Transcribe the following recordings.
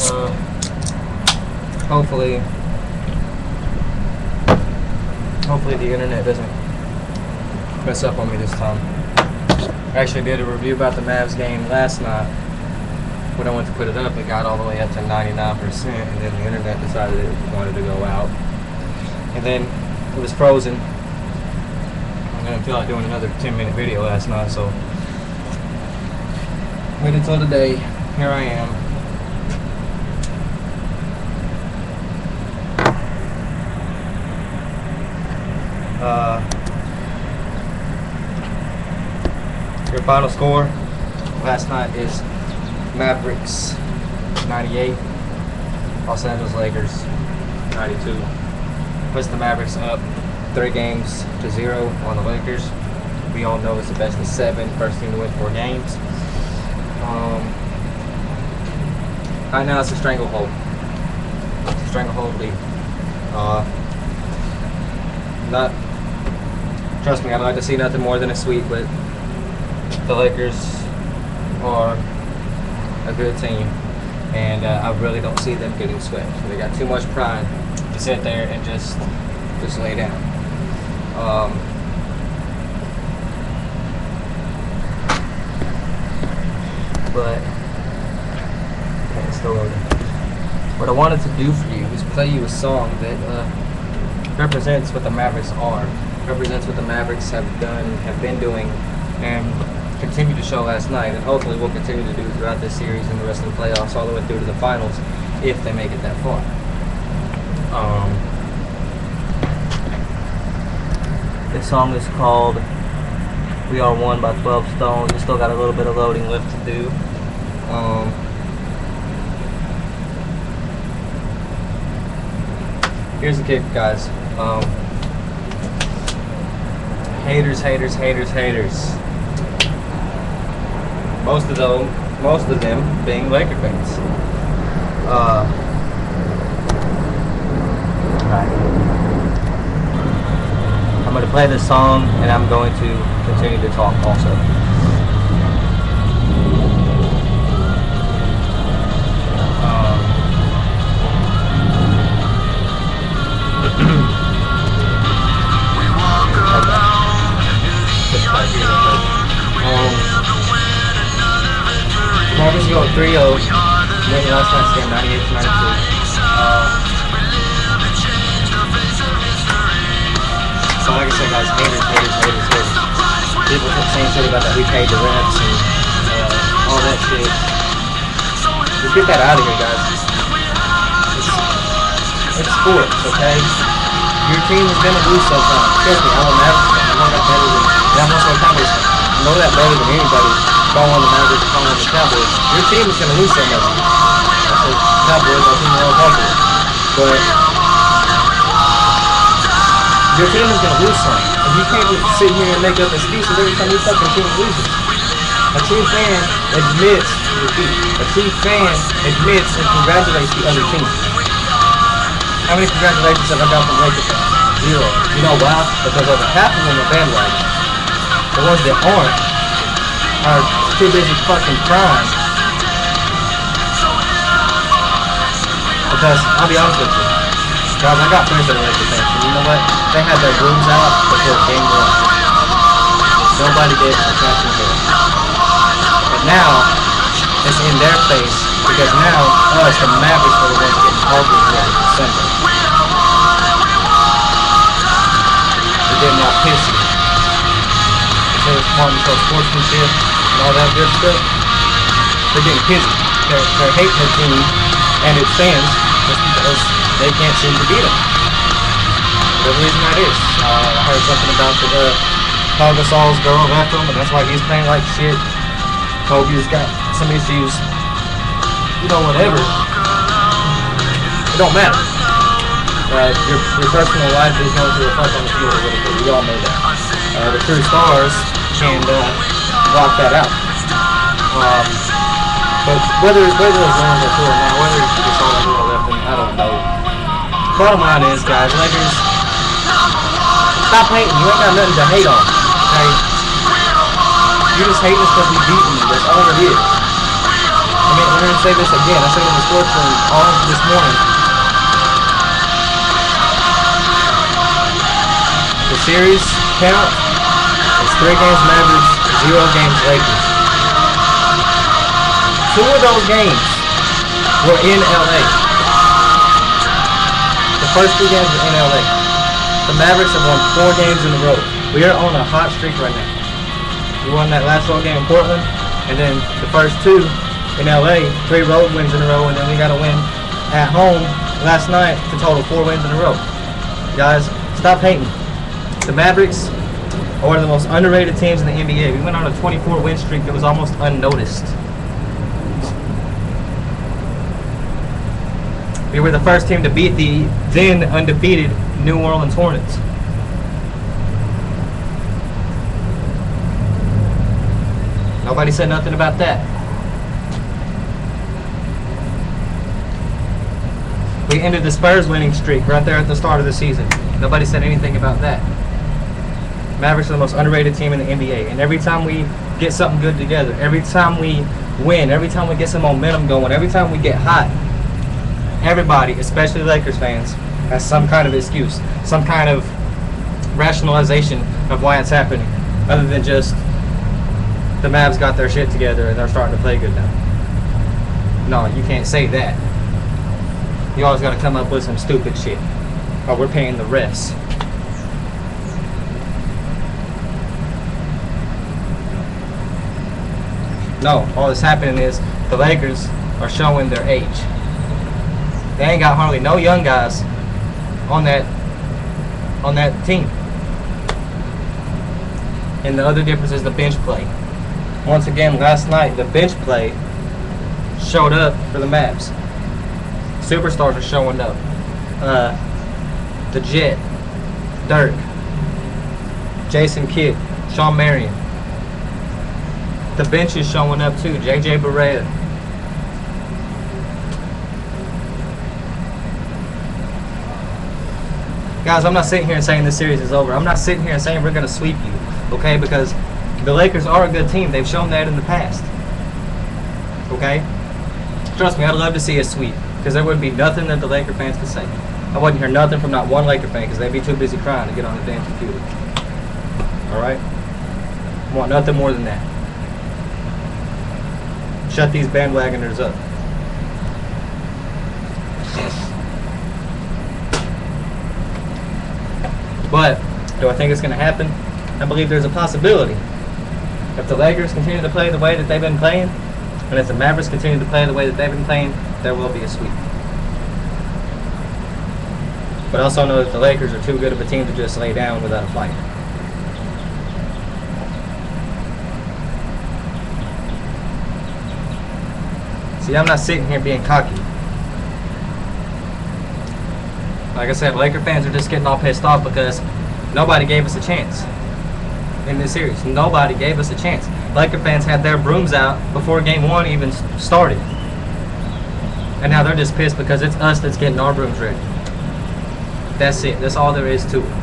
Hopefully the internet doesn't mess up on me this time. I actually did a review about the Mavs game last night. When I went to put it up, it got all the way up to 99%, and then the internet decided it wanted to go out. And then it was frozen. I didn't feel like doing another 10-minute video last night, so waited until today. Here I am. Your final score last night is Mavericks 98, Los Angeles Lakers 92. Puts the Mavericks up 3-0 on the Lakers. We all know it's the best of 7, first team to win 4 games. Right now it's a stranglehold. It's a stranglehold lead. Trust me, I'd like to see nothing more than a sweep, but the Lakers are a good team, and I really don't see them getting swept. They got too much pride to sit there and just lay down. But okay, it's still loading. What I wanted to do for you is play you a song that represents what the Mavericks are, represents what the Mavericks have been doing, and continue to show last night, and hopefully will continue to do throughout this series and the rest of the playoffs, all the way through to the finals, if they make it that far. This song is called "We Are One" by 12 Stones. We still got a little bit of loading left to do. Here's the kick, guys. Haters, haters, haters, haters. Most of them being Laker fans. Right. I'm going to play this song, and I'm going to continue to talk also. Mavericks go 3-0. Winning last night's game 98-92. So like I said, guys, haters. People keep saying shit about that we paid the refs and all that shit. Just get that out of here, guys. It's sports, okay? Your team is gonna lose sometimes. Trust me, I'm a Mavericks fan. I know that better than I know that better than anybody. Calling on the Mavericks, calling on the Cowboys. Your team is going to lose some of them. I said Cowboys, I think they're all talking. But your team is going to lose some. And you can't just sit here and make up excuses every time your fucking team loses. A true fan admits defeat. A true fan admits and congratulates the other team. How many congratulations have I got from Lakers fans? 0. You know why? Because over half of them are bandwagon. The ones that aren't are too busy fucking crying. Because, I'll be honest with you, guys, I got friends that are Lakers fans, and you know what? They had their rooms out before game 1. Nobody gave us a chance to do it. But now, it's in their face, because now, us, the Mavericks, are the ones getting Harvard ready for Sunday. They're getting all pissy. Martin show sportsmanship and all that good stuff. They're getting pissy. They're hating their team and its fans just because they can't seem to beat them. Whatever reason that is. I heard something about the Pau Gasol's girl left him, and that's why he's playing like shit. Kobe's got some issues. You know, whatever. It don't matter. Your personal life is going to reflect on the field a little bit. We all know that. The true stars can block that out. But whether those runs are true or not, whether it's just all over or left, I don't know. Bottom line is, guys, Lakers, stop hating. You ain't got nothing to hate on. Okay? You're just hating us because we beat you. That's all it is. I mean, I'm going to say this again. I said it in the sports room all this morning. The series count is 3 games Mavericks, 0 games Lakers. 2 of those games were in LA. The first 2 games were in LA. The Mavericks have won 4 games in a row. We are on a hot streak right now. We won that last road game in Portland, and then the first 2 in LA, 3 road wins in a row, and then we got a win at home last night to total 4 wins in a row. Guys, stop hating. The Mavericks are one of the most underrated teams in the NBA. We went on a 24 win streak that was almost unnoticed. We were the first team to beat the then undefeated New Orleans Hornets. Nobody said nothing about that. We ended the Spurs winning streak right there at the start of the season. Nobody said anything about that. Mavericks are the most underrated team in the NBA. And every time we get something good together, every time we win, every time we get some momentum going, every time we get hot, everybody, especially Lakers fans, has some kind of excuse, some kind of rationalization of why it's happening, other than just the Mavs got their shit together and they're starting to play good now. No, you can't say that. You always got to come up with some stupid shit. Oh, we're paying the refs. No, all that's happening is the Lakers are showing their age. They ain't got hardly no young guys on that team. And the other difference is the bench play. Once again, last night the bench play showed up for the Mavs. Superstars are showing up. The Jet, Dirk, Jason Kidd, Shawn Marion. The bench is showing up too. JJ Barea. Guys, I'm not sitting here and saying this series is over. I'm not sitting here and saying we're going to sweep you, okay? Because the Lakers are a good team. They've shown that in the past, okay? Trust me, I'd love to see a sweep because there wouldn't be nothing that the Laker fans could say. I wouldn't hear nothing from not one Laker fan because they'd be too busy crying to get on the damn computer. All right? I want nothing more than that. Shut these bandwagoners up. But do I think it's going to happen? I believe there's a possibility. If the Lakers continue to play the way that they've been playing, and if the Mavericks continue to play the way that they've been playing, there will be a sweep. But I also know that the Lakers are too good of a team to just lay down without a fight. See, I'm not sitting here being cocky. Like I said, Laker fans are just getting all pissed off because nobody gave us a chance in this series. Nobody gave us a chance. Laker fans had their brooms out before Game 1 even started. And now they're just pissed because it's us that's getting our brooms ready. That's it. That's all there is to it.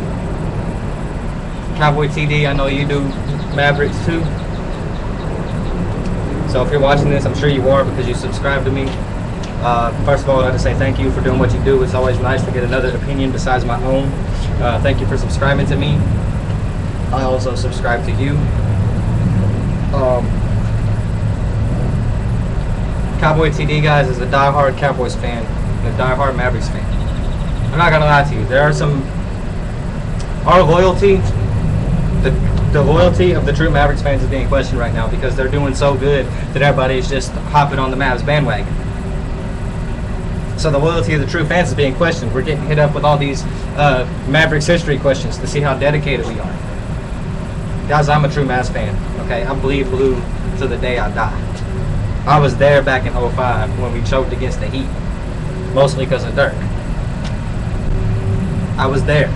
Cowboy TD, I know you do Mavericks too. So if you're watching this, I'm sure you are because you subscribe to me. First of all, I'd like to say thank you for doing what you do. It's always nice to get another opinion besides my own. Thank you for subscribing to me. I also subscribe to you. Cowboy TD, guys, is a die-hard Cowboys fan and a die-hard Mavericks fan. I'm not going to lie to you. There are some... Our loyalty, the loyalty of the true Mavericks fans is being questioned right now because they're doing so good that everybody's just hopping on the Mavs bandwagon. So the loyalty of the true fans is being questioned. We're getting hit up with all these Mavericks history questions to see how dedicated we are. Guys, I'm a true Mavs fan, okay? I bleed blue to the day I die. I was there back in 05 when we choked against the Heat, mostly because of Dirk. I was there.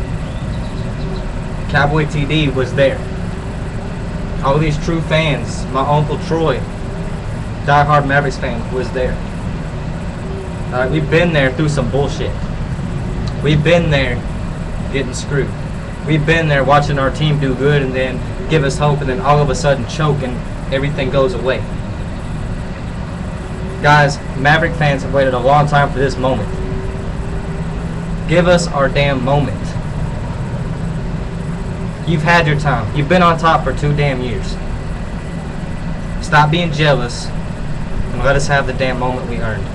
Cowboy TD was there. All these true fans, my Uncle Troy, diehard Mavericks fan, was there. We've been there through some bullshit. We've been there getting screwed. We've been there watching our team do good and then give us hope and then all of a sudden choke and everything goes away. Guys, Maverick fans have waited a long time for this moment. Give us our damn moment. You've had your time. You've been on top for 2 damn years. Stop being jealous and let us have the damn moment we earned.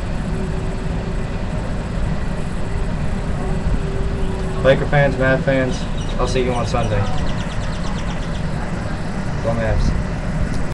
Laker fans, Mavs fans, I'll see you on Sunday. Go Mavs.